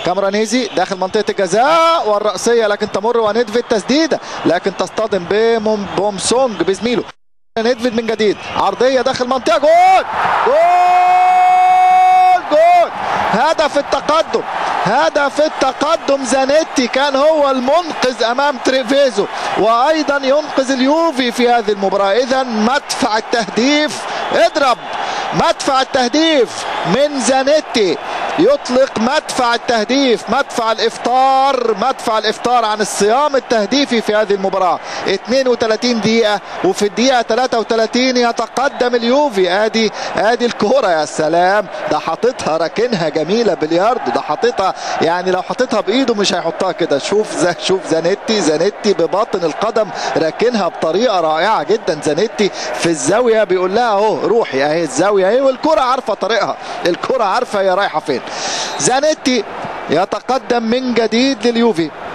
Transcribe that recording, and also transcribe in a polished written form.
كامرانيزي داخل منطقه الجزاء والرأسيه لكن تمر وندفيد تسديده لكن تصطدم بومسونج بزميله. ندفيد من جديد عرضيه داخل منطقه جول جول جول. هدف التقدم، هدف التقدم. زانيتي كان هو المنقذ امام تريفيزو وايضا ينقذ اليوفي في هذه المباراه. اذا مدفع التهديف، اضرب مدفع التهديف من زانيتي، يطلق مدفع التهديف، مدفع الافطار، مدفع الافطار عن الصيام التهديفي في هذه المباراه. 32 دقيقه وفي الدقيقه 33 يتقدم اليوفي. ادي الكوره، يا سلام، ده حاططها راكنها جميله بلياردو، ده حاططها يعني لو حاططها بايده مش هيحطها كده. شوف زانيتي بباطن القدم راكنها بطريقه رائعه جدا. زانيتي في الزاويه بيقول لها اهو روحي، اهي الزاويه اهي، والكره عارفه طريقها، الكره عارفه هي رايحه فين. زانيتي يتقدم من جديد لليوفي.